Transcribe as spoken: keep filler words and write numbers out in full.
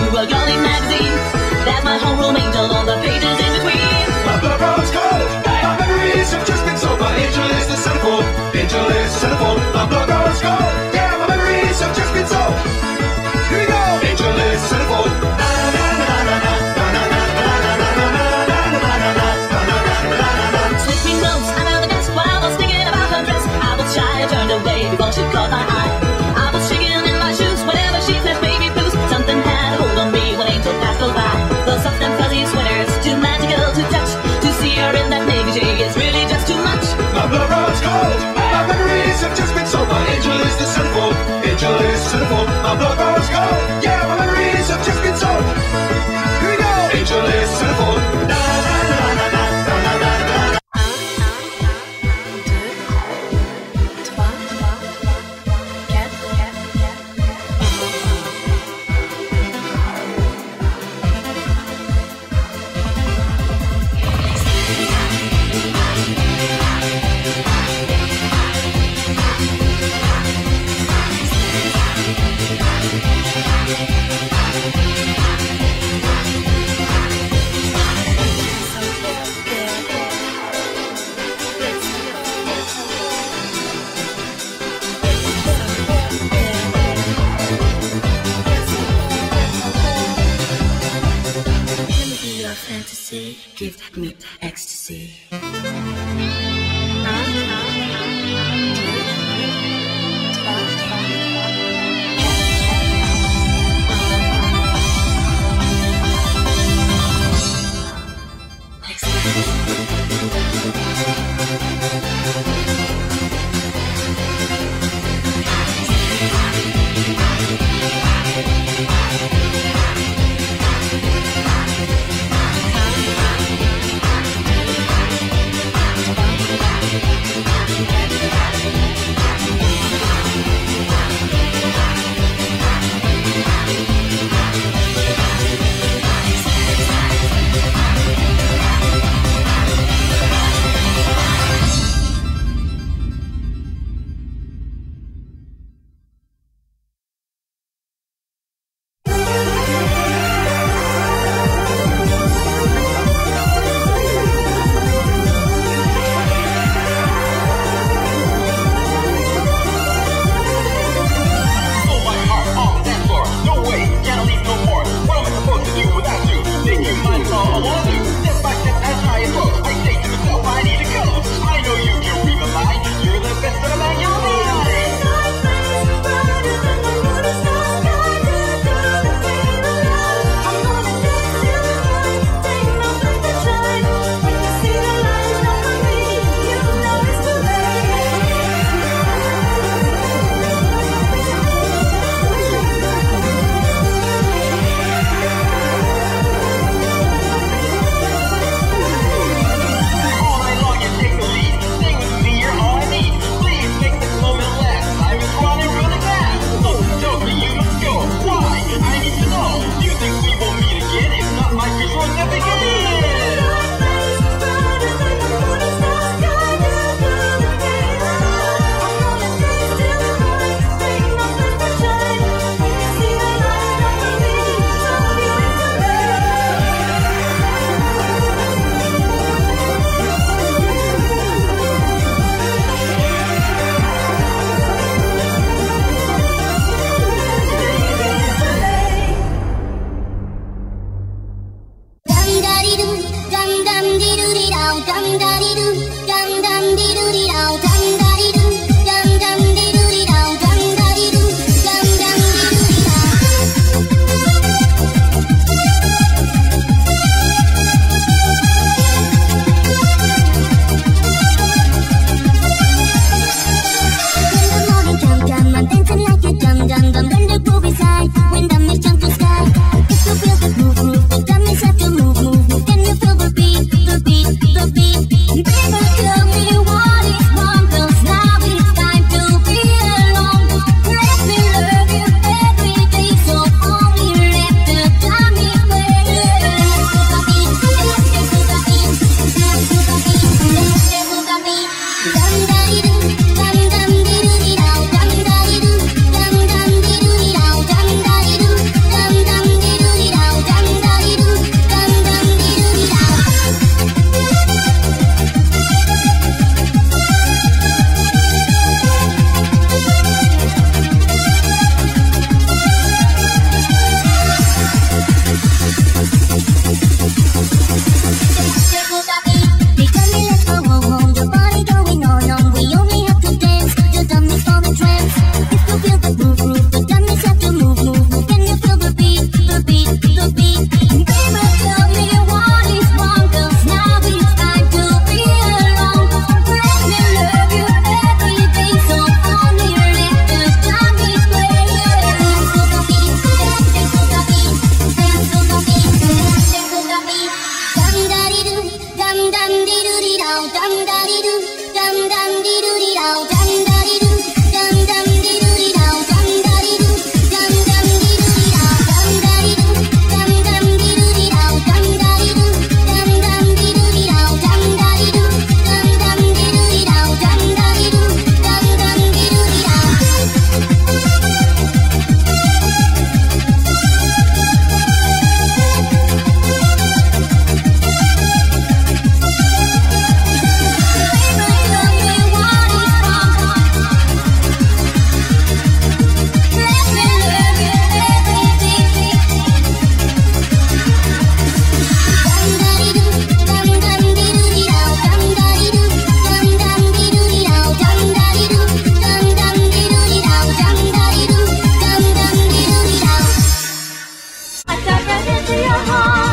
a girly magazine. There's my homeroom angel on the pages in between. My blood runs cold, my memories have just been sold. My angel is the centerfold, angel is the centerfold. My blood runs cold, yeah, my memories have just been sold. Here we go, angel is the centerfold. Slipping notes under the desk while I was thinking about her dress. I was shy, I turned away before she caught my eye. I was shaking in my shoes whenever she said baby blues. Something had a hold on me when angel passed goes by. The soft and fuzzy sweaters, too magical to touch. To see her in that negligee is really just too much. My blood runs cold, my memories have just been sold. My angel is the centerfold, angel is the centerfold. My blood runs cold, yeah, my memories have just been sold. Here we go, angel is the centerfold. Na na na na na na na na na. Fantasy, give me ecstasy. Bye. into your heart.